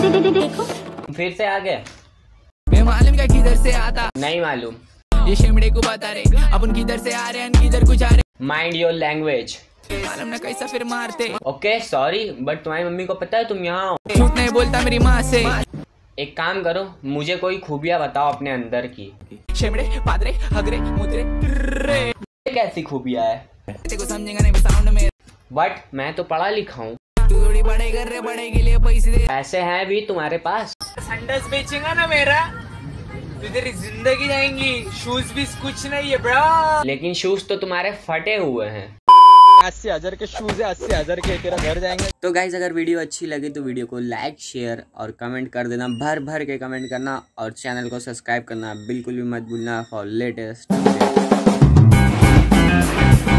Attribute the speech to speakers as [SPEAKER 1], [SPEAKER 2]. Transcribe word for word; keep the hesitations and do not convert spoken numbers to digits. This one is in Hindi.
[SPEAKER 1] देखो
[SPEAKER 2] फिर से आ गए।
[SPEAKER 3] मैं मालूम क्या किधर से आता,
[SPEAKER 2] नहीं मालूम।
[SPEAKER 3] ये शेमड़े को बता रहे अपन किधर से आ रहे हैं किधर को जा रहे।
[SPEAKER 2] Mind your language.
[SPEAKER 3] मालूम ना कैसा फिर मारते।
[SPEAKER 2] ओके सॉरी, बट तुम्हारी मम्मी को पता है तुम यहाँ हो।
[SPEAKER 3] झूठ नहीं बोलता मेरी माँ से।
[SPEAKER 2] एक काम करो, मुझे कोई खूबियाँ बताओ अपने अंदर की।
[SPEAKER 3] शेमड़े पादरे हगरे मुद्रे रे।
[SPEAKER 2] ये कैसी खूबियाँ है?
[SPEAKER 3] तेरे को समझेगा नहीं साउंड में।
[SPEAKER 2] बट मैं तो पढ़ा लिखा हूँ।
[SPEAKER 3] तू थोड़ी बड़े कर रहे, बड़े के लिए पैसे दे।
[SPEAKER 2] पैसे हैं भी तुम्हारे पास।
[SPEAKER 3] संडस बेचेगा ना मेरा तो तेरी जिंदगी जाएंगी। शूज भी कुछ नहीं है ब्रो।
[SPEAKER 2] लेकिन शूज तो तुम्हारे फटे हुए हैं।
[SPEAKER 4] अस्सी हजार के शूज है, अस्सी हजार के तेरा घर जाएंगे।
[SPEAKER 2] तो गाइज अगर वीडियो अच्छी लगी तो वीडियो को लाइक शेयर और कमेंट कर देना, भर भर के कमेंट करना और चैनल को सब्सक्राइब करना बिल्कुल भी मत भूलना फॉर लेटेस्ट।